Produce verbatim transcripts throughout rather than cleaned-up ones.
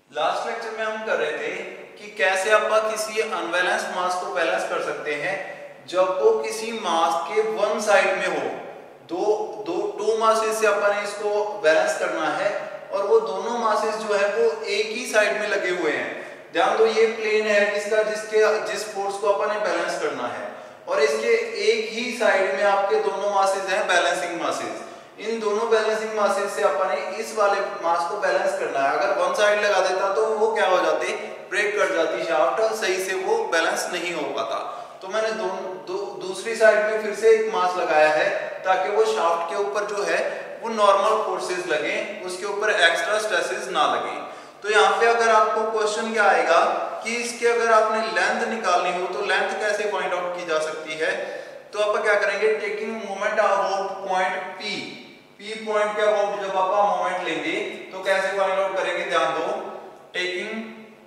Last lecture में हम कर रहे थे कि कैसे आप किसी अनबैलेंस मास को बैलेंस कर सकते हैं जब वो किसी मास के वन साइड में हो। दो दो टू मासेस से अपन ने इसको बैलेंस करना है और वो दोनों मासेस जो है वो एक ही साइड में लगे हुए हैं। ध्यान दो, ये प्लेन है किसका, जिसके जिस फोर्स को अपन ने बैलेंस करना है और इसके एक ही साइड में आपके दोनों मासेस हैं बैलेंसिंग मासेस। इन दोनों बैलेंसिंग मासेस से अपन ने इस वाले मास को बैलेंस करना है। अगर वन साइड लगा देता तो वो क्या हो जाते, ब्रेक कर जाती शाफ्ट, सही से वो बैलेंस नहीं हो पाता। तो मैंने दोनों दो, दूसरी साइड में फिर से एक मास लगाया है ताकि वो शाफ्ट के ऊपर जो है वो नॉर्मल फोर्सेस लगे, उसके ऊपर एक्स्ट्रा स्ट्रेसेस ना लगे। तो यहाँ पे अगर आपको क्वेश्चन क्या आएगा कि इसके अगर आपने लेंथ निकालनी हो तो लेंथ कैसे फाइंड आउट की जा सकती है, तो आप क्या करेंगे, taking moment about point P P point के अबाउट जब आप मोमेंट लेंगे तो कैसे फाइंड आउट करेंगे। ध्यान दो, taking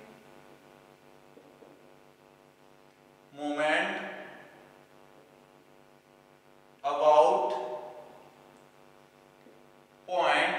moment about point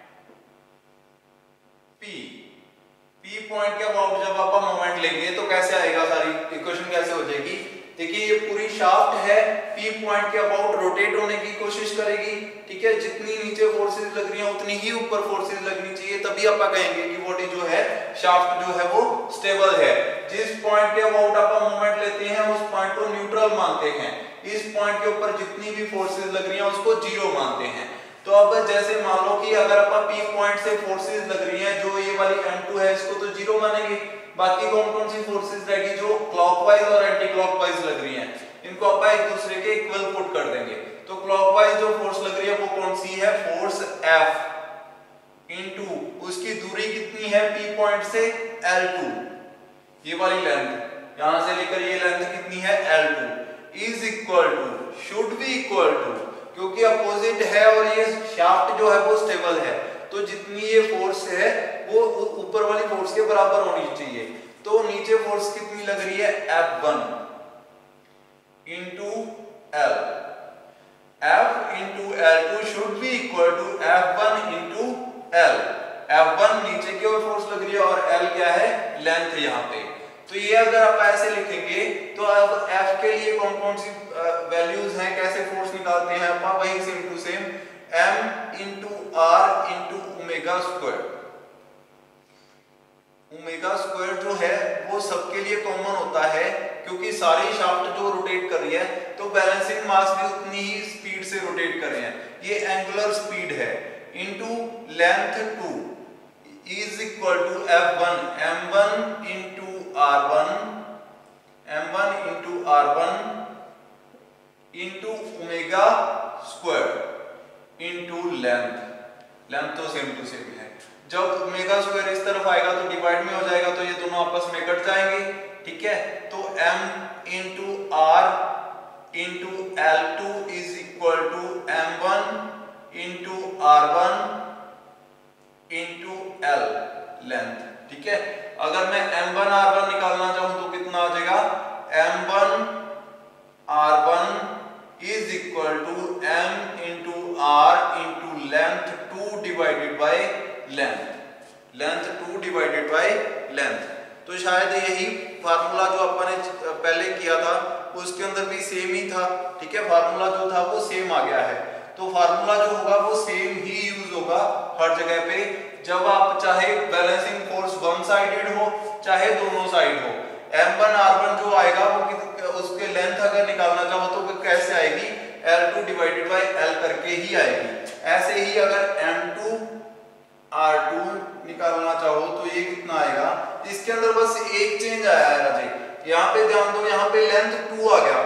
P P point के अबाउट जब आप मोमेंट लेंगे तो कैसे आएगा, सारी इक्वेशन कैसे हो जाएगी। देखिए ये पूरी शाफ्ट है, पी पॉइंट के अबाउट रोटेट होने की कोशिश करेगी, ठीक है। जितनी नीचे फोर्सेस लग रही हैं उतनी ही ऊपर फोर्सेस लगनी चाहिए, तभी आप कहेंगे कि बॉडी जो है, शाफ्ट जो है वो स्टेबल है। जिस पॉइंट के अबाउट आप मोमेंट लेते हैं उस पॉइंट को न्यूट्रल मानते हैं। इस पॉइंट के ऊपर जितनी भी फोर्सेस लग रही हैं उसको जीरो मानते हैं। तो अब जैसे मान लो कि अगर आप पी पॉइंट से फोर्सेस लग रही हैं, जो ये वाली एम टू है इसको तो जीरो मानेंगे, बाकी कौन कौन सी फोर्सेस रहेगी जो क्लॉकवाइज और एंटी क्लॉकवाइज लग रही हैं, इनको आप एक दूसरे के इक्वल पुट कर देंगे। तो क्लॉकवाइज जो फोर्स लग रही है वो कौन सी है, फोर्स F इनटू उसकी दूरी कितनी है पी पॉइंट से एल टू, ये वाली लेंथ यहां से लेकर ये लेंथ कितनी है L two, is equal to, should be equal to, क्योंकि अपोजिट है और ये शाफ्ट जो है वो स्टेबल है तो जितनी ये फोर्स है वो ऊपर वाली फोर्स के बराबर होनी चाहिए। तो नीचे फोर्स कितनी लग रही है F one into L, F into L two should be equal to F one into L. F one नीचे की ओर फोर्स लग रही है और L क्या है, लेंथ यहाँ पे। तो ये अगर आप ऐसे लिखेंगे तो अब F के लिए कौन कौन सी वैल्यूज हैं, कैसे फोर्स निकालते हैं आप, वही same to same m into R into omega square. Omega square जो है वो सबके लिए कॉमन होता है क्योंकि सारी शाफ्ट जो रोटेट कर रही है तो बैलेंसिंग मास भी उतनी ही स्पीड से रोटेट कर रहे हैं, ये एंगुलर स्पीड है, into length two is equal to F one, M one into R one, M one into R one into omega square into length. Length तो सेम टू सेम है। जब omega square इस तरफ आएगा तो divide में हो जाएगा तो ये दोनों आपस में कट जाएंगे, ठीक है। तो m into R into L two is equal to M one into R one into L length, ठीक है। अगर मैं एम वन आर वन निकालना चाहूं तो कितना आ जाएगा, M one R one is equal to m into R into length two divided by length, length two divided by length. तो शायद यही फार्मूला जो अपन ने पहले किया था उसके अंदर भी सेम ही था, ठीक है। फार्मूला जो था वो सेम आ गया है, तो फार्मूला जो होगा वो सेम ही यूज होगा हर जगह पे, जब आप चाहे बैलेंसिंग फोर्स वन साइडेड हो चाहे दोनों साइड हो। एम वन आर वन जो आएगा वो उसके लेंथ अगर निकालना चाहो तो वो कैसे आएगी, L two divided by L करके ही आएगी। ऐसे ही अगर एम टू आर टू निकालना चाहो तो ये कितना आएगा, इसके अंदर बस एक चेंज आया है राजे, यहाँ पे ध्यान दो, यहाँ पे लेंथ टू आ गया,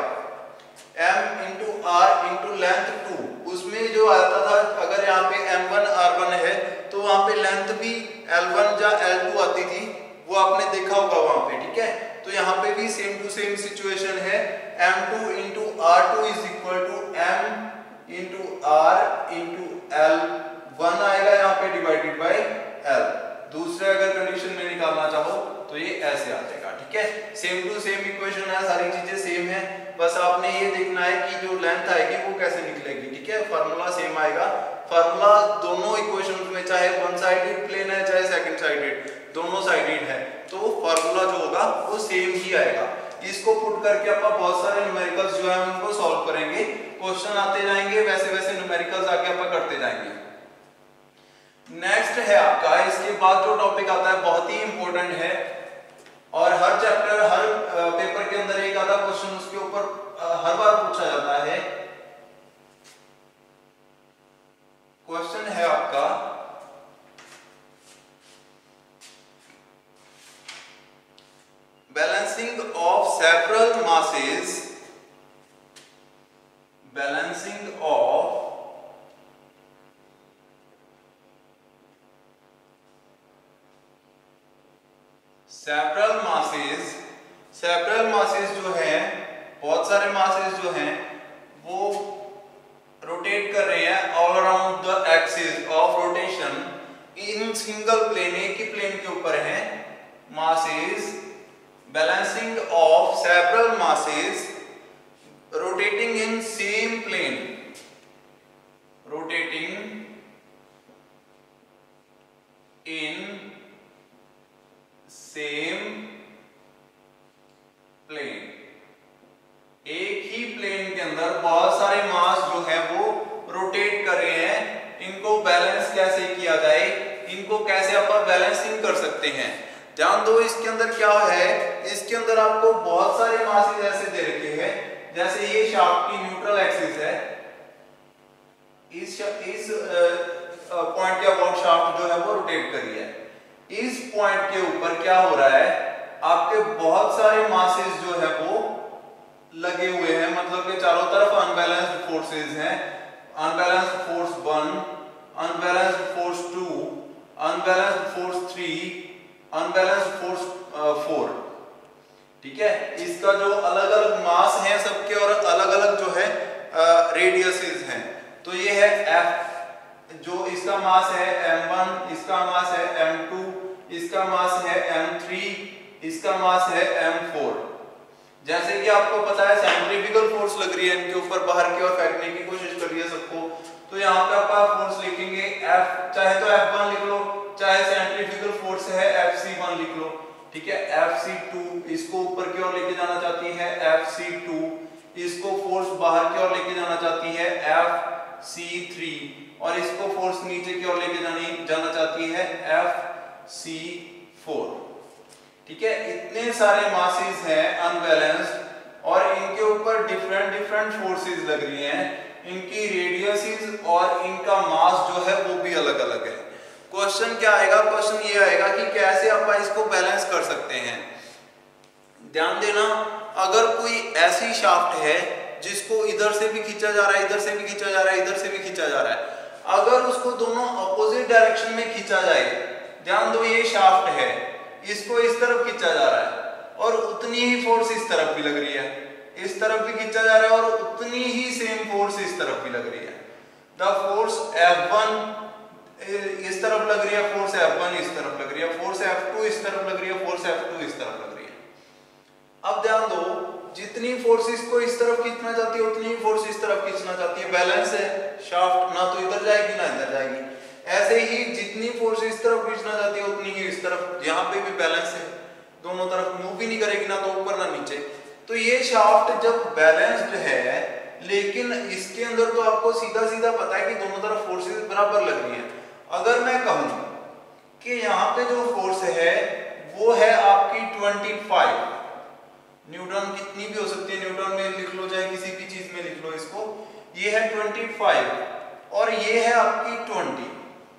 m into R into length two, उसमें जो आता था अगर यहाँ पे एम वन आर वन है तो वहां पे लेंथ भी एल वन या एल टू आती थी, वो आपने देखा होगा वहां पे, ठीक है। तो यहाँ पे भी सेम टू सेम सिचुएशन है, M two into R two is equal to M into R into L one आएगा यहाँ पे डिवाइडेड बाय एल। दूसरे अगर कंडीशन में निकालना चाहो तो ये ऐसे आ जाएगा, ठीक है। सेम टू सेम इक्वेशन है, सारी चीजें सेम है, बस आपने ये देखना है कि जो लेंथ आएगी वो कैसे निकलेगी, ठीक है। फार्मूला सेम आएगा, फार्मूला दोनों इक्वेशंस में, चाहे वन साइडेड प्लेन है चाहे सेकंड डायरेक्ट साइडेड, दोनों साइडेड है, तो फार्मूला जो होगा वो सेम ही आएगा। इसको पुट करके आप बहुत सारे न्यूमेरिकल्स जो है उनको सॉल्व करेंगे, क्वेश्चन आते जाएंगे, वैसे वैसे न्यूमेरिकल्स आगे आप करते जाएंगे। नेक्स्ट है आपका, इसके बाद जो टॉपिक आता है बहुत ही इंपॉर्टेंट है और हर चैप्टर हर पेपर के अंदर एक आधा क्वेश्चन उसके ऊपर हर बार पूछा जाता है। क्वेश्चन है आपका balancing of several masses, balancing of several masses, several masses जो है, बहुत सारे मासेस जो हैं वो रोटेट कर रहे हैं all around the axis of rotation in single plane, एक ही प्लेन के ऊपर है। Masses, balancing of several masses rotating in same plane, rotating in same plane, एक ही प्लेन के अंदर बहुत सारे मास जो है वो रोटेट कर रहे हैं। इनको बैलेंस कैसे किया जाए, इनको कैसे आप बैलेंसिंग कर सकते हैं, ध्यान दो। इसके अंदर क्या है, इसके अंदर आपको बहुत सारे मासेस ऐसे दे रखे हैं, जैसे ये शाफ्ट की न्यूट्रल एक्सिस है, इस इस पॉइंट के अबाउट शाफ्ट जो है वो रोटेट कर रही है। इस पॉइंट के ऊपर क्या हो रहा है, आपके बहुत सारे मासेस जो है वो लगे हुए हैं, मतलब कि चारों तरफ अनबैलेंस्ड फोर्सेस हैं। Unbalanced force one, unbalanced force two, unbalanced force three, unbalanced force four. ठीक है, इसका जो अलग अलग मास हैं सबके और अलग अलग जो है रेडियसेस हैं। तो ये है F, जो इसका मास है एम वन, इसका मास है एम टू, इसका मास है एम थ्री, इसका मास है एम फोर। जैसे कि आपको पता है सेंट्रीफ्यूगल फोर्स लग रही है इनके ऊपर, बाहर की ओर फेंकने की कोशिश कर रही है सबको, तो यहाँ पे आप फोर्स लिखेंगे F, चाहे तो एफ वन लिख लो, चाहे सेंट्रीफ्यूगल फोर्स है एफ सी वन लिख लो। ठीक है, एफ सी टू इसको ऊपर की ओर लेके जाना चाहती है एफ सी टू, इसको फोर्स बाहर की ओर लेके जाना चाहती है एफ सी थ्री, और इसको फोर्स नीचे की ओर लेके जानी जाना चाहती है एफ सी फोर। ठीक है, इतने सारे मासेस हैं अनबैलेंस्ड और इनके ऊपर डिफरेंट डिफरेंट फोर्सेस लग रही हैं, इनकी रेडियसेस और इनका मास जो है वो भी अलग अलग है। क्वेश्चन क्या आएगा, क्वेश्चन ये आएगा कि कैसे आप इसको बैलेंस कर सकते हैं। ध्यान देना, अगर कोई ऐसी शाफ्ट है जिसको इधर से भी खींचा जा रहा है, इधर से भी खींचा जा रहा है, इधर से भी खींचा जा रहा है, अगर उसको दोनों अपोजिट डायरेक्शन में खींचा जाए, ध्यान दो ये शाफ्ट है, इसको इस तरफ खींचा जा रहा है और उतनी ही फोर्स इस तरफ भी लग रही है, इस तरफ भी खींचा जा रहा है और उतनी ही सेम फोर्स इस तरफ भी लग रही है। द फोर्स एफ वन इस तरफ लग रही है, फोर्स एफ वन इस तरफ लग रही है, फोर्स एफ टू इस तरफ लग रही है, फोर्स एफ टू इस तरफ लग रही है। अब ध्यान दो, जितनी फोर्स इसको इस तरफ खींचना चाहती है उतनी ही फोर्स इस तरफ खींचना चाहती है, बैलेंस है शाफ्ट, ना तो इधर जाएगी ना इधर जाएगी। ऐसे ही जितनी फोर्स इस तरफ खींचना चाहती है उतनी ही इस तरफ, यहाँ पे भी बैलेंस है, दोनों तरफ मूव भी नहीं करेगी, ना तो ऊपर ना नीचे। तो ये शाफ्ट जब बैलेंस्ड है, लेकिन इसके अंदर तो आपको सीधा सीधा पता है कि दोनों तरफ फोर्सेस बराबर लग रही हैं। अगर मैं कहूं कि यहाँ पे जो फोर्स है वो है आपकी पच्चीस न्यूटन, कितनी भी हो सकती है, न्यूटन में लिख लो चाहे किसी भी चीज में लिख लो इसको, ये है पच्चीस और ये है आपकी बीस।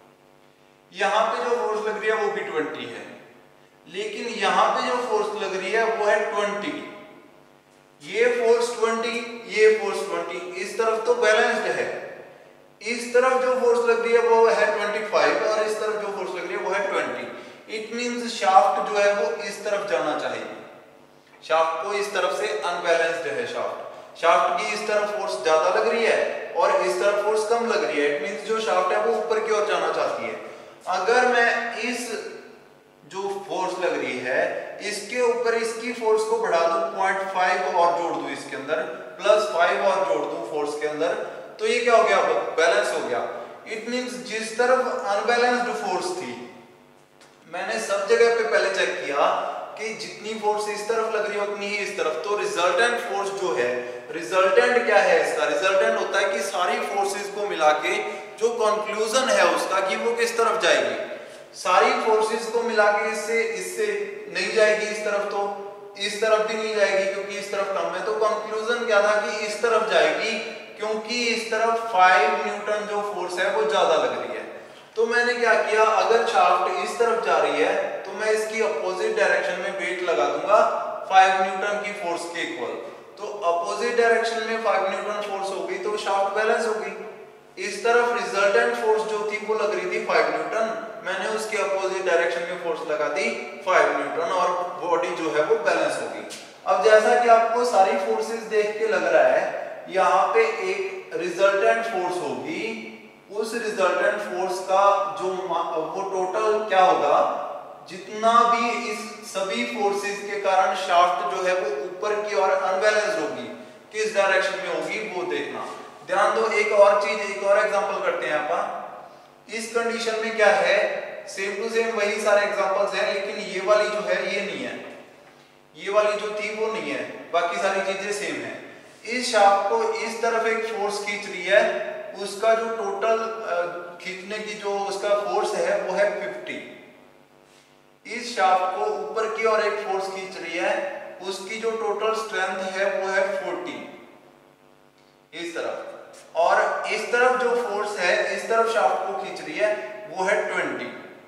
यहाँ पे जो फोर्स लग रही है वो भी बीस है, लेकिन यहाँ पे जो फोर्स लग रही है वो है बीस। ये फोर्स बीस, ये फोर्स बीस, इस तरफ तो बैलेंस्ड है, इस तरफ जो फोर्स लग रही है वो है पच्चीस और इस तरफ जो फोर्स लग रही है वो है बीस। इट मींस शाफ्ट जो है वो इस तरफ जाना चाहिए, शाफ्ट को इस तरफ से अनबैलेंस्ड है शाफ्ट, शाफ्ट की इस तरफ फोर्स ज्यादा लग रही है और इस तरफ फोर्स कम लग रही है। इट मींस जो शाफ्ट है वो ऊपर की ओर जाना चाहती है। अगर मैं इस जो फोर्स लग रही है इसके ऊपर इसकी फोर्स को बढ़ा दूं, पॉइंट फाइव और जोड़ दूं इसके अंदर, प्लस फाइव और जोड़ दूं फोर्स के अंदर, तो ये क्या हो गया, बैलेंस हो गया। इट मींस जिस तरफ अनबैलेंस्ड फोर्स थी कि जितनी फोर्स इस तरफ लग रही है उतनी ही इस तरफ। तो रिजल्टेंट फोर्स जो है, रिजल्टेंट क्या है इसका? रिजल्टेंट होता है कि सारी फोर्सेस को मिला के जो कंक्लूजन है उसका कि वो किस तरफ जाएगी। सारी फोर्सेस को मिला के इससे इससे नहीं जाएगी इस तरफ, तो इस तरफ भी नहीं जाएगी क्योंकि इस तरफ कम है। तो कंक्लूजन क्या था कि इस तरफ जाएगी क्योंकि इस तरफ फाइव न्यूटन जो फोर्स है वो ज्यादा लग रही है। तो मैंने क्या किया, अगर शाफ्ट इस तरफ जा रही है तो मैं इसकी अपोजिट डायरेक्शन में वेट लगा दूंगा फाइव न्यूटन की फोर्स के इक्वल। तो अपोजिट डायरेक्शन में फाइव न्यूटन फोर्स होगी तो शाफ्ट बैलेंस होगी। इस तरफ रिजल्टेंट फोर्स जो थी वो लग रही थी फाइव न्यूटन, मैंने उसके अपोजिट डायरेक्शन में फोर्स लगा दी फाइव न्यूटन और बॉडी जो है वो बैलेंस होगी। अब जैसा कि आपको सारी फोर्सेस देख के लग रहा है, यहाँ पे एक रिजल्टेंट फोर्स होगी, उस रिजल्टेंट फोर्स का जो वो टोटल क्या होगा, जितना भी इस सभी फोर्सेस के कारण शाफ्ट जो है वो ऊपर की ओर अनबैलेंस होगी, किस डायरेक्शन में होगी वो देखना। ध्यान दो, एक और चीज, एक और एग्जांपल करते हैं अपन। इस कंडीशन में क्या है, सेम टू सेम वही सारे एग्जांपल्स हैं, लेकिन ये वाली जो है ये नहीं है, ये वाली जो थी वो नहीं है, बाकी सारी चीजें सेम है। इस शाफ्ट को इस तरफ एक फोर्स खींच रही है, उसका जो टोटल खींचने की जो उसका फोर्स है वो है फिफ्टी। इस शाफ्ट को ऊपर की ओर एक फोर्स खींच रही है, उसकी जो टोटल स्ट्रेंथ है वो है फोर्टी इस तरफ, और इस तरफ जो फोर्स है इस तरफ शाफ्ट को खींच रही है वो है ट्वेंटी।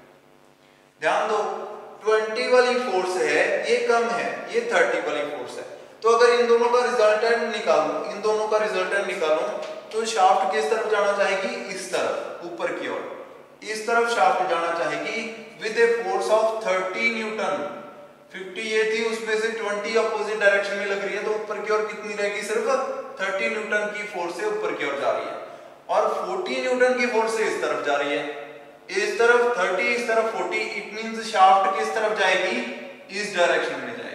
ध्यान दो, ट्वेंटी वाली फोर्स है ये कम है, ये थर्टी वाली फोर्स है। तो अगर इन दोनों का रिजल्टेंट निकालूं, इन दोनों का रिजल्टेंट निकालूं तो शाफ्ट किस तरफ जाना चाहेगी, इस तरफ ऊपर की ओर, इस तरफ शाफ्ट जाना चाहेगी with a force of thirty newton. Fifty ये थी, उसमें से ट्वेंटी अपोजिट डायरेक्शन में लग रही है, तो ऊपर की ओर कितनी रहेगी, सिर्फ थर्टी न्यूटन की फोर्स से ऊपर की ओर जा रही है, और फोर्टी न्यूटन की फोर्स से इस तरफ जा रही है। इस तरफ थर्टी, इस तरफ फोर्टी, इट मींस शाफ्ट किस तरफ जाएगी, इस डायरेक्शन में जाएगी।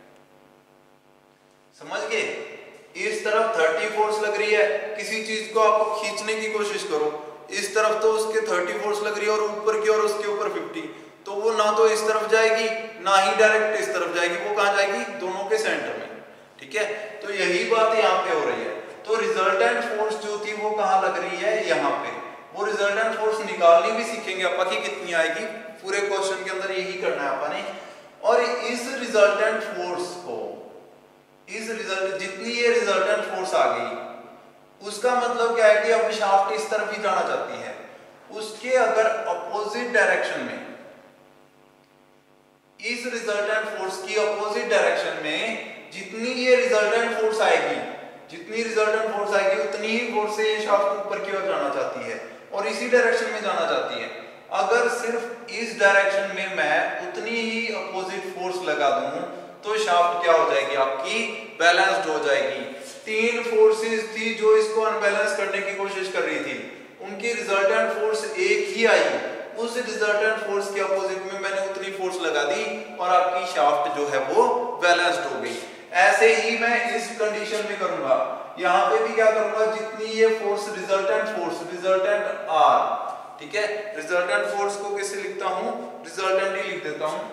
समझ गए? इस तरफ थर्टी फोर्स लग रही है, किसी चीज को आप खींचने की कोशिश करो, इस तरफ तो उसके थर्टी फोर्स लग रही है और ऊपर की ओर उसके ऊपर फिफ्टी, तो वो ना तो इस तरफ जाएगी ना ही डायरेक्ट इस तरफ जाएगी, वो कहां जाएगी, दोनों के सेंटर में। ठीक है, तो यही बात यहाँ पे हो रही है। तो रिजल्टेंट फोर्स जो थी वो कहां लग रही है, यहाँ पे। वो रिजल्टेंट फोर्स निकालनी भी सीखेंगे अपन की कितनी आएगी, पूरे क्वेश्चन के अंदर यही करना है अपन ने। और इस रिजल्टेंट फोर्स को, इस रिजल्ट जितनी ये रिजल्टेंट फोर्स आ गई, उसका मतलब क्या है कि अब शाफ्ट इस तरफ ही जाना चाहती है, उसके अगर अपोजिट डायरेक्शन में, इस रिजल्टेंट फोर्स की अपोजिट डायरेक्शन में जितनी ये रिजल्टेंट फोर्स आएगी, जितनी रिजल्टेंट फोर्स आएगी उतनी ही फोर्स से ये शाफ्ट ऊपर की ओर जाना चाहती है और इसी डायरेक्शन में जाना चाहती है। अगर सिर्फ इस डायरेक्शन में मैं उतनी ही अपोजिट फोर्स लगा दूं तो शाफ्ट क्या हो जाएगी, आपकी बैलेंस्ड हो जाएगी। तीन फोर्सेस थी जो इसको अनबैलेंस करने की कोशिश कर रही थी, उनकी रिजल्टेंट फोर्स एक ही आई, उस रिजल्टेंट फोर्स के अपोजिट में मैंने उतनी फोर्स लगा दी और आपकी शाफ्ट जो है वो बैलेंस्ड हो गई। ऐसे ही मैं इस कंडीशन में करूंगा, यहां पे भी क्या करूंगा, जितनी ये force resultant force, resultant R, ठीक है, रिजल्टेंट फोर्स को कैसे लिखता हूं, रिजल्टेंट ही लिख देता हूं,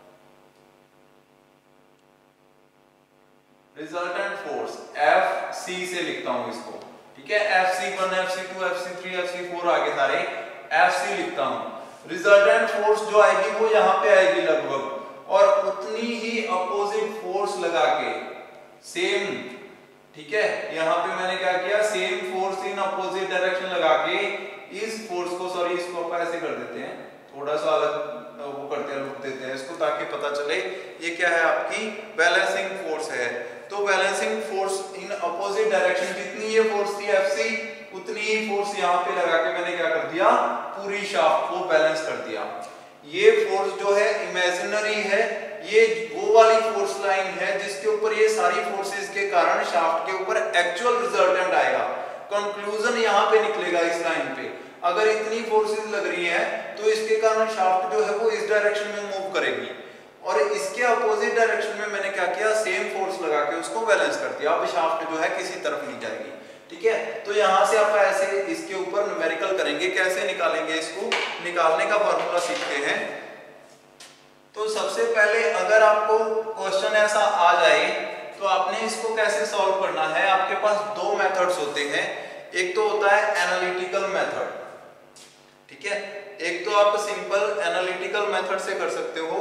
रिजल्टेंट फोर्स एफ सी से लिखता हूं इसको। ठीक है, F C one, F C two, F C three, F C four आगे सारे एफ सी लिखता हूं। रिजल्टेंट फोर्स जो आएगी वो यहां पे आएगी लगभग, और उतनी ही अपोजिट फोर्स लगा के सेम, ठीक है, यहां पे मैंने क्या किया, same force in opposite direction लगा के इस फोर्स को, सॉरी इसको अपन ऐसे कर देते हैं, थोड़ा सा अलग वो करते हैं, रुक देते हैं इसको ताकि पता चले ये क्या है, आपकी बैलेंसिंग फोर्स है। तो balancing force in opposite direction, जितनी ये फोर्स थी एफ सी, उतनी ही फोर्स यहाँ पे लगा के मैंने क्या कर दिया, पूरी शाफ्ट को बैलेंस कर दिया। ये फोर्स जो है इमेजिनरी है, ये वो वाली फोर्स लाइन है जिसके ऊपर ये सारी फोर्सेस के कारण शाफ्ट के ऊपर एक्चुअल रिजल्टेंट आएगा, कंक्लूजन यहाँ पे निकलेगा इस लाइन पे। अगर इतनी फोर्सेस लग रही है तो इसके कारण शाफ्ट जो है वो इस डायरेक्शन में मूव करेगी, और इसके अपोजिट डायरेक्शन में मैंने क्या किया, सेम फोर्स लगा के उसको बैलेंस कर दिया। अब शाफ्ट जो है किसी तरफ नहीं जाएगी। ठीक है, तो यहां से आप ऐसे इसके ऊपर न्यूमेरिकल करेंगे, कैसे निकालेंगे, इसको निकालने का फॉर्मूला सीखते हैं। तो सबसे पहले अगर आपको क्वेश्चन ऐसा आ जाए तो आपने इसको कैसे सॉल्व करना है, आपके पास दो मेथड्स होते हैं। एक तो होता है एनालिटिकल मेथड, ठीक है, एक तो आप सिंपल एनालिटिकल मेथड से कर सकते हो,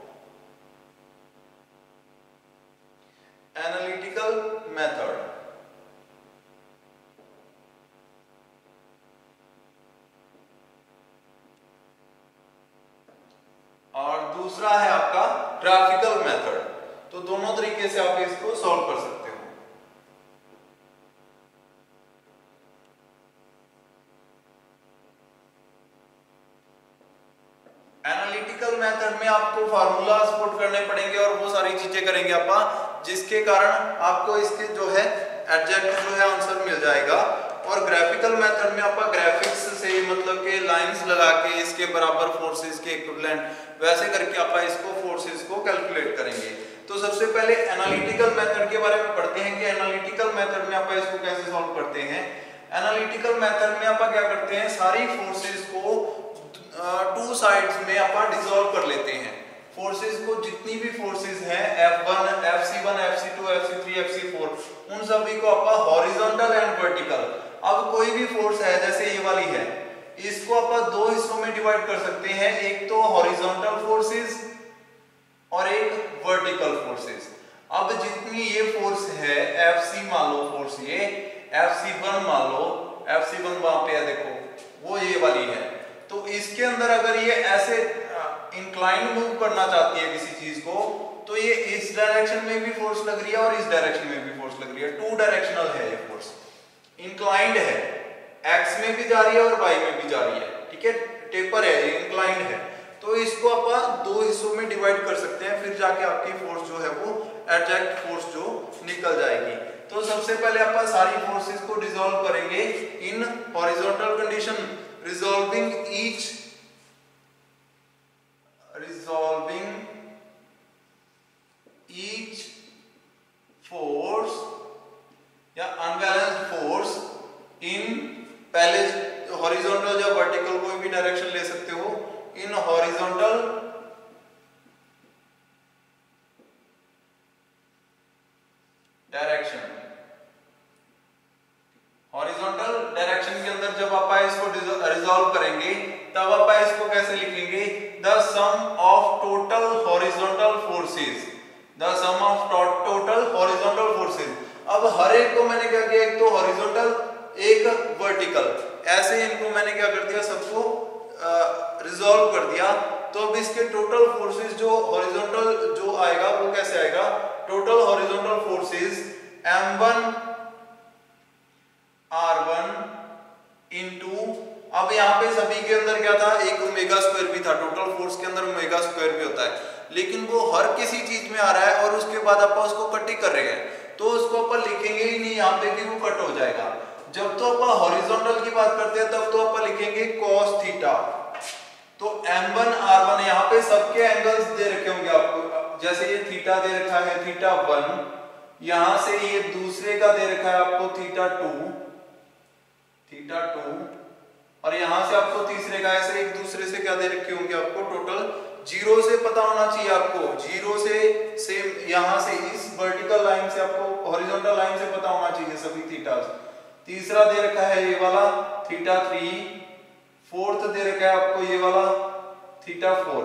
एनालिटिकल मेथड, और दूसरा है आपका ग्राफिकल मेथड। तो दोनों तरीके से आप इसको सॉल्व कर सकते हो। एनालिटिकल मेथड में आपको फार्मूलाज पुट करने पड़ेंगे और वो सारी चीजें करेंगे आप, जिसके कारण आपको इसके जो है एग्जैक्ट जो है आंसर मिल जाएगा। और ग्राफिकल मेथड में आपका ग्राफिक्स से मतलब के लाइंस लगा के इसके बराबर फोर्सेस के इक्विवेलेंट वैसे करके आप इसको फोर्सेस को कैलकुलेट करेंगे। तो सबसे पहले एनालिटिकल मेथड के बारे में पढ़ते हैं कि एनालिटिकल मेथड में आप इसको कैसे सॉल्व करते हैं। एनालिटिकल मेथड में आप क्या करते हैं, सारी फोर्सेस को टू साइड्स में आप डिसॉल्व कर लेते हैं। फोर्सेस को जितनी भी फोर्सेस हैं F one, F C one, F C two, F C three, F C four, उन सभी को आप हॉरिजॉन्टल एंड वर्टिकल, अब कोई भी फोर्स है जैसे ये वाली है, इसको आप दो हिस्सों में डिवाइड कर सकते हैं, एक तो हॉरिजॉन्टल फोर्सेस और एक वर्टिकल फोर्सेस। अब जितनी ये फोर्स है एफ सी मान लो, फोर्स ये एफ सी वन मान लो, एफ सी वन वहां पे है देखो, वो ये वाली है। तो इसके अंदर अगर ये ऐसे इंक्लाइन मूव करना चाहती है किसी चीज को, तो ये इस डायरेक्शन में भी फोर्स लग रही है और इस डायरेक्शन में भी फोर्स लग रही है, टू डायरेक्शनल है ये फोर्स, इंक्लाइंड है, एक्स में भी जा रही है और वाई में भी जा रही है, ठीक है, टेपर है ये, इंक्लाइंड है। तो इसको आप दो हिस्सों में डिवाइड कर सकते हैं, फिर जाके आपकी फोर्स जो है वो एग्जैक्ट फोर्स जो निकल जाएगी। तो सबसे पहले आप सारी फोर्सेस को डिसॉल्व करेंगे in horizontal condition, resolving each resolving each force या अनबैलेंस्ड फोर्स इन, पहले हॉरिजॉन्टल या वर्टिकल कोई भी डायरेक्शन ले सकते हो, in horizontal direction. Horizontal direction के अंदर जब आप इसको रिजॉल्व करेंगे तब आप इसको कैसे लिखेंगे, the sum of total horizontal forces, the sum of total horizontal forces. अब हर एक को मैंने क्या किया, एक तो हॉरिजॉन्टल एक वर्टिकल, ऐसे इनको मैंने क्या कर दिया, सबको रिजॉल्व कर दिया। तो अब इसके टोटल फोर्सेस जो हॉरिजॉन्टल जो आएगा वो कैसे आएगा, total horizontal forces M one R one into, अब यहाँ पे सभी के अंदर क्या था, एक ओमेगा स्क्वायर भी था, टोटल फोर्स के अंदर ओमेगा स्क्वायर भी होता है, लेकिन वो हर किसी चीज में आ रहा है और उसके बाद आप उसको कट ही कर रहे हैं, तो उसको अपन लिखेंगे ही नहीं यहाँ पे कि वो कट हो जाएगा। जब तो अपन हॉरिजॉन्टल की बात करते हैं तब तो अपन लिखेंगे cos थीटा। तो एम वन आर वन, यहाँ पे सबके एंगल्स दे रखे होंगे आपको, जैसे ये थीटा दे रखा है थीटा वन, यहां से ये दूसरे का दे रखा है आपको थीटा टू, थीटा टू, और यहां से आपको तीसरे का, ऐसे एक दूसरे से क्या दे रखे होंगे आपको, टोटल जीरो से पता होना चाहिए आपको, जीरो से सेम यहां से इस वर्टिकल लाइन से आपको हॉरिजॉन्टल लाइन से पता होना चाहिए सभी थीटा। तीसरा दे रखा है ये वाला थीटा थ्री, फोर्थ दे रखा है आपको ये वाला थीटा फोर,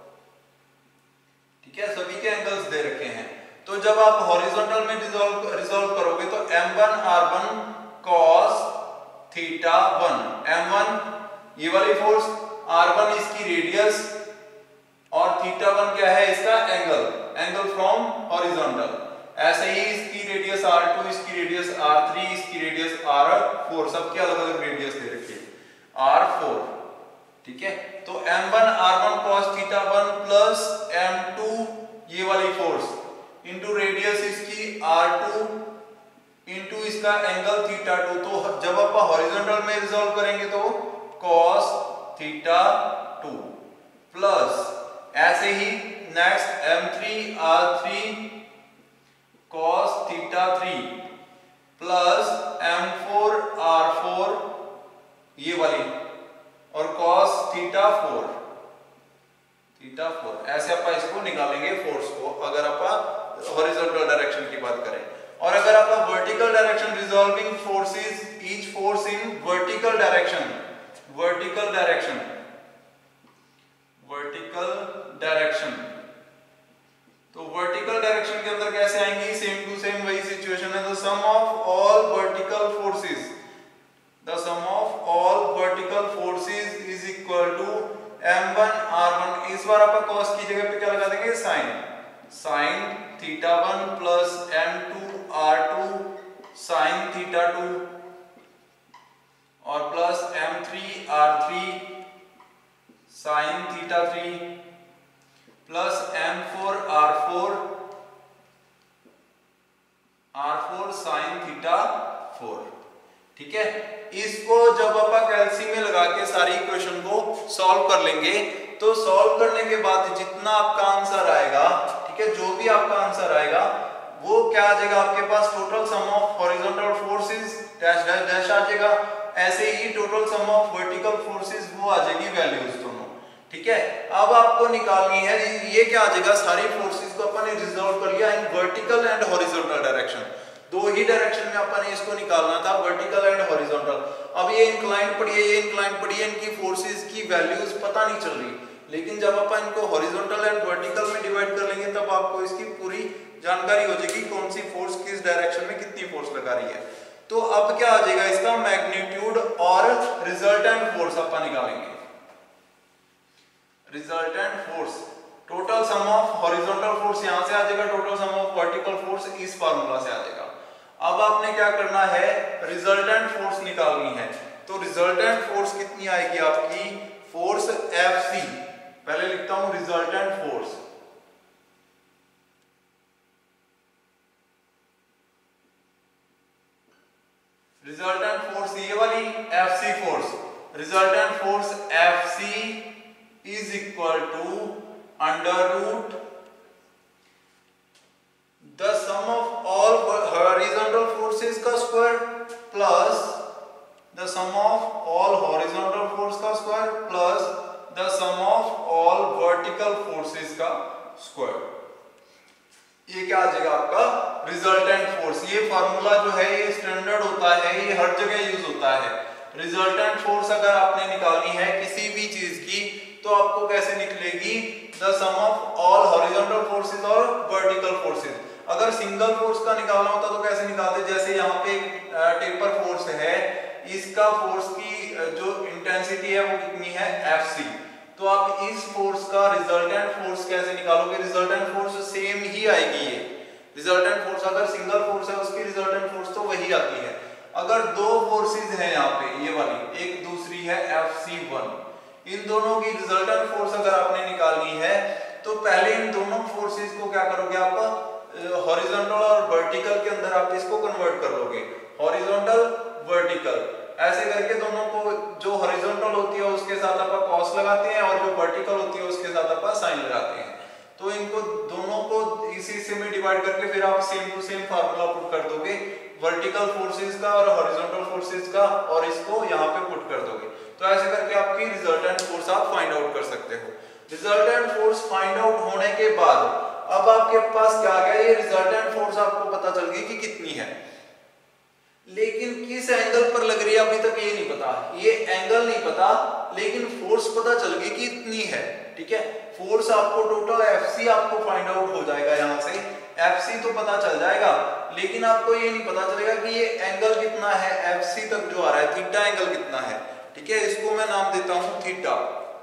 ठीक है, सभी के एंगल्स दे रखे हैं। तो जब आप हॉरिजॉन्टल में रिजॉल्व रिजॉल्व करोगे तो M one R one cos theta one, M one ये वाली फोर्स, आर वन इसकी रेडियस और थीटा वन क्या है इसका एंगल, एंगल फ्रॉम हॉरिजॉन्टल। ऐसे ही इसकी रेडियस आर टू, इसकी रेडियस आर थ्री, इसकी रेडियस आर फोर, सबके अलग अलग रेडियस दे रखी है आर फोर, ठीक है। तो M one R one cos theta one plus M two ये वाली फोर्स इंटू रेडियस इसकी आर टू इंटू इसका एंगल थीटा टू। तो जब आप हॉरिजॉन्टल में रिजॉल्व करेंगे तो cos थीटा टू प्लस, ऐसे ही next M three R three cos theta three plus M four R four ये वाली और cos theta four, theta theta four. ऐसे अपन इसको निकालेंगे फोर्स को, अगर अपन हॉरिजॉन्टल डायरेक्शन की बात करें। और अगर अपन vertical direction, resolving forces each force in vertical direction, vertical direction, vertical direction, तो वर्टिकल डायरेक्शन के अंदर कैसे आएंगी? सेम टू सेम वही सिचुएशन है। The sum of all vertical forces, the sum of all vertical forces is equal to M one R one. इस बार अपन cos की जगह पे क्या लगा देंगे? Sine, sine theta one plus M two R two sine theta two और plus M three R three sine theta three plus M four R four R four sine theta four. ठीक है, इसको जब अपन कैलसी में लगा के सारी इक्वेशन को सॉल्व कर लेंगे तो सॉल्व करने के बाद जितना आपका आंसर आएगा, ठीक है, जो भी आपका आंसर आएगा वो क्या आ जाएगा आपके पास? Total sum of horizontal forces dash dash dash आ जाएगा। ऐसे ही total sum of vertical forces वो आ जाएगी वैल्यूज दोनों। ठीक है, अब आपको निकालनी है ये क्या आ जाएगा? सारी फोर्सेस को अपन ने रिजॉल्व कर लिया in vertical and horizontal direction. दो ही डायरेक्शन में अपन ने इसको निकालना था, वर्टिकल एंड हॉरिजॉन्टल। अब ये इंक्लाइन पड़ी है, ये इंक्लाइन पड़ी है, इनकी फोर्सेस की वैल्यूज पता नहीं चल रही, लेकिन जब अपन इनको हॉरिजॉन्टल एंड वर्टिकल में डिवाइड कर लेंगे तब आपको इसकी पूरी जानकारी हो जाएगी कौन सी फोर्स किस डायरेक्शन में कितनी फोर्स लगा रही है। तो अब क्या आ जाएगा? इसका मैग्नीट्यूड और रिजल्टेंट फोर्स अपन निकालेंगे। Resultant force, total sum of horizontal force यहां से आ जाएगा, total sum of vertical force इस फार्मूला से आ जाएगा। अब आपने क्या करना है? रिजल्टेंट फोर्स निकालनी है। तो रिजल्टेंट फोर्स कितनी आएगी आपकी? Force F C. पहले लिखता हूं रिजल्टेंट फोर्स, रिजल्टेंट फोर्स ये वाली F C force, resultant force F C is equal to under root the sum of all horizontal forces का square plus the sum of all horizontal force का square plus the sum of all vertical forces का square. ये क्या आ जाएगा आपका? Resultant force. ये formula जो है ये स्टैंडर्ड होता है, ये हर जगह यूज होता है। रिजल्टेंट फोर्स अगर आपने निकालनी है किसी भी चीज की तो आपको कैसे निकलेगी? The sum of all horizontal forces और वर्टिकल फोर्सेस। अगर सिंगल फोर्स का निकालना होता तो कैसे निकालते? जैसे यहाँ पे टेपर फोर्स है, इसका फोर्स की जो इंटेंसिटी है वो कितनी है? F C. तो आप इस फोर्स का रिजल्टेंट फोर्स कैसे निकालोगे? रिजल्टेंट फोर्स सेम ही आएगी। ये रिजल्टेंट फोर्स अगर सिंगल फोर्स है उसकी रिजल्टेंट फोर्स तो वही आती है। अगर दो फोर्सेस हैं यहाँ पे, ये वाली एक दूसरी है एफ सी वन, इन दोनों की रिजल्टेंट फोर्स अगर आपने निकालनी है तो पहले इन दोनों फोर्सेस को क्या करोगे? आप हॉरिजॉन्टल और वर्टिकल के अंदर आप इसको कन्वर्ट कर लोगे, हॉरिजॉन्टल वर्टिकल। ऐसे करके दोनों को, जो हॉरिजॉन्टल होती है उसके साथ आप कॉस लगाते हैं और जो वर्टिकल होती है उसके साथ आप साइन लगाते हैं। तो इनको दोनों को इसी से में डिवाइड करके फिर आप same to same formula put कर दोगे वर्टिकल फोर्सेस का और हॉरिजॉन्टल फोर्सेस का, और इसको यहाँ पे पुट कर दोगे। तो ऐसे करके आपकी रिजल्टेंट फोर्स आप फाइंड आउट कर सकते हो। रिजल्टेंट फोर्स फाइंड आउट होने के बाद अब आपके पास क्या आ गया? ये रिजल्टेंट फोर्स आपको पता चल गई कि कितनी है, लेकिन किस एंगल पर लग रही है अभी तक ये नहीं पता। ये एंगल नहीं पता लेकिन फोर्स पता चल गई कि इतनी है। ठीक है, फोर्स आपको टोटल एफसी आपको फाइंड आउट हो जाएगा। यहाँ से एफसी तो पता चल जाएगा, लेकिन आपको ये नहीं पता चलेगा कि ये एंगल कितना है, एफसी तक जो आ रहा है, थीटा एंगल कितना है। ठीक है, इसको मैं नाम देता हूं थीटा।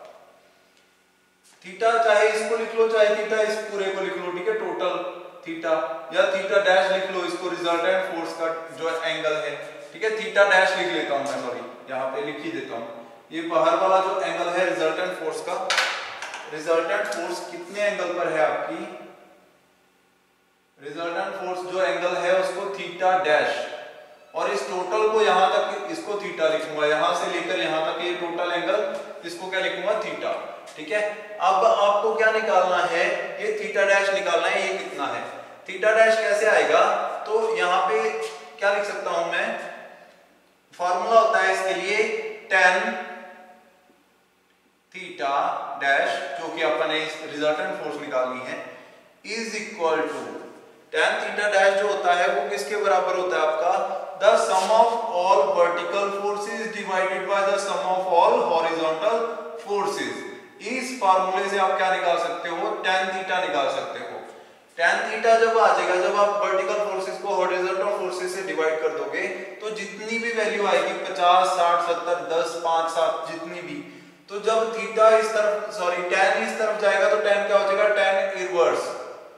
थीटा चाहे इसको लिख लो चाहे थीटा इस पूरे को लिख लो। ठीक है, टोटल थीटा या थीटा डैश लिख लो इसको, रिजल्टेंट फोर्स का जो एंगल है। ठीक है, थीटा डैश लिख लेता हूं मैं, सॉरी यहाँ पे लिख ही देता हूं। ये बाहर वाला जो एंगल है रिजल्टेंट फोर्स का, रिजल्टेंट फोर्स कितने एंगल पर है आपकी? रिजल्टेंट फोर्स जो एंगल है उसको थीटा डैश, और इस टोटल को यहां तक इसको थीटा लिखूंगा, यहां से लेकर यहां तक ये टोटल एंगल इसको क्या लिखूंगा? थीटा। ठीक है, अब आपको क्या निकालना है? ये थीटा डैश निकालना है, ये कितना है? थीटा डैश कैसे आएगा? तो यहाँ पे क्या लिख सकता हूं मैं? फॉर्मूला होता है इसके लिए टेन थीटा डैश, जो कि अपन ने इस रिजल्टेंट फोर्स निकालनी है, is equal to tan theta dash जो होता है वो किसके बराबर होता है आपका, the sum of all vertical forces divided by the sum of all horizontal forces. इस फार्मूले से आप क्या निकाल सकते हो, tan थीटा निकाल सकते हो। tan थीटा जब आ जाएगा, जब आप वर्टिकल फोर्सेस को हॉरिजॉन्टल फोर्सेस से डिवाइड कर दोगे तो जितनी भी वैल्यू आएगी पचास, साठ, सत्तर, दस, पाँच, सात, जितनी भी, तो जब थीटा इस तरफ सॉरी tan इस तरफ जाएगा तो tan क्या हो जाएगा, tan इनवर्स,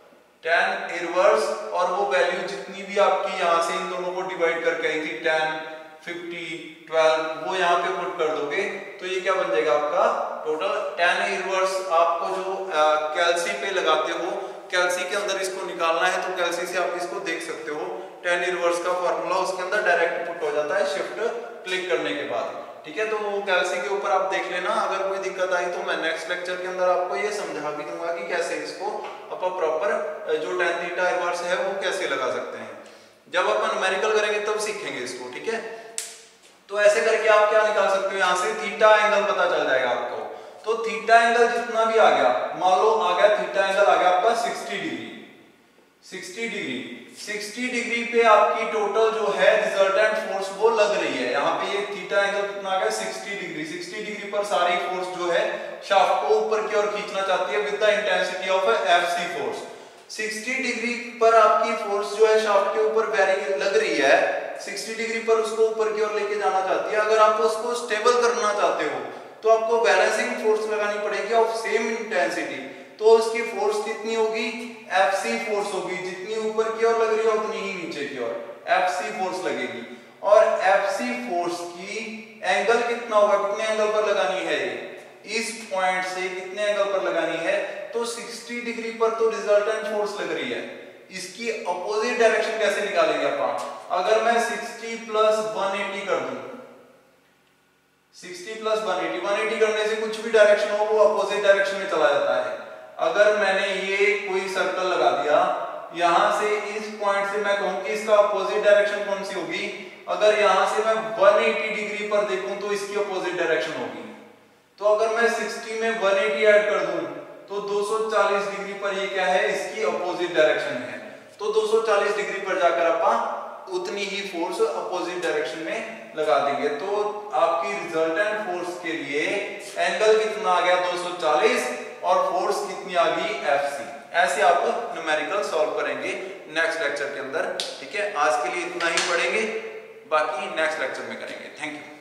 tan इनवर्स, और वो वैल्यू जितनी भी आपकी यहाँ से इन दोनों को डिवाइड करके आई थी tan पचास, बारह, वो यहाँ पे पुट कर दोगे तो ये क्या बन जाएगा आपका टोटल tan इनवर्स। आपको जो कैल्सी पे लगाते हो, कैल्सी के अंदर इसको निकालना है तो कैल्सी से आप इसको देख सकते हो, tan इनवर्स का फार्मूला उसके अंदर डायरेक्ट पुट हो जाता है शिफ्ट क्लिक करने के बाद, ठीक है। तो वो कैल्सी के ऊपर आप देख लेना। अगर कोई दिक्कत आई तो मैं नेक्स्ट लेक्चर के अंदर आपको ये समझा भी दूंगा कि कैसे इसको अपन प्रॉपर जो tan थीटा इनवर्स है वो कैसे लगा सकते हैं। जब अपन न्यूमेरिकल करेंगे तब सीखेंगे इसको, ठीक है। तो ऐसे करके आप क्या निकाल सकते हो, यहाँ से थीटा एंगल पता चल जाएगा आपको। तो थीटा एंगल जितना भी आ गया, मान लो आ गया थीटा एंगल आ गया आपका साठ डिग्री, साठ डिग्री, साठ डिग्री पे आपकी टोटल जो है रिजल्टेंट फोर्स वो लग रही है। यहाँ पे ये थीटा एंगल कितना आ गया, साठ डिग्री, साठ डिग्री पर सारी फोर्स जो है शाफ्ट को ऊपर की ओर खींचना चाहती है with the intensity of FC force. साठ डिग्री पर आपकी फोर्स जो है शाफ्ट के ऊपर वेरी लग रही है, साठ डिग्री पर उसको ऊपर की ओर लेके जाना चाहती है। अगर आप उसको स्टेबल करना चाहते हो तो आपको बैलेंसिंग फोर्स लगानी पड़ेगी ऑफ सेम इंटेंसिटी। तो उसकी फोर्स कितनी होगी, एफसी फोर्स होगी, जितनी ऊपर की ओर लग रही है उतनी ही नीचे की ओर एफसी फोर्स लगेगी। और एफसी फोर्स की एंगल कितना होगा, कितने एंगल पर लगानी है, इस पॉइंट से कितने एंगल पर लगानी है, तो साठ डिग्री पर तो रिजल्टेंट फोर्स लग रही है। इसकी अपोजिट डायरेक्शन कैसे निकालेंगे अपन, अगर मैं साठ प्लस एक सौ अस्सी कर दूं, साठ प्लस एक सौ अस्सी, एक सौ अस्सी करने से कुछ भी डायरेक्शन हो वो अपोजिट डायरेक्शन में चला जाता है। अगर मैंने ये कोई सर्कल लगा दिया, यहां से इस पॉइंट से मैं कहूं कि इसका अपोजिट डायरेक्शन कौन सी होगी, अगर यहां से मैं एक सौ अस्सी डिग्री पर देखूं तो इसकी अपोजिट डायरेक्शन होगी। तो अगर मैं साठ में एक सौ अस्सी ऐड कर दूं तो दो सौ चालीस डिग्री पर ये क्या है, इसकी अपोजिट डायरेक्शन है। तो दो सौ चालीस डिग्री पर जाकर अपन उतनी ही फोर्स अपोजिट डायरेक्शन में लगा देंगे। तो आपकी रिजल्टेंट फोर्स के लिए एंगल कितना आ गया, दो सौ चालीस, और फोर्स कितनी आ गई, एफसी। ऐसे आप न्यूमेरिकल सॉल्व करेंगे नेक्स्ट लेक्चर के अंदर, ठीक है। आज के लिए इतना ही पढ़ेंगे, बाकी नेक्स्ट लेक्चर में करेंगे। Thank you.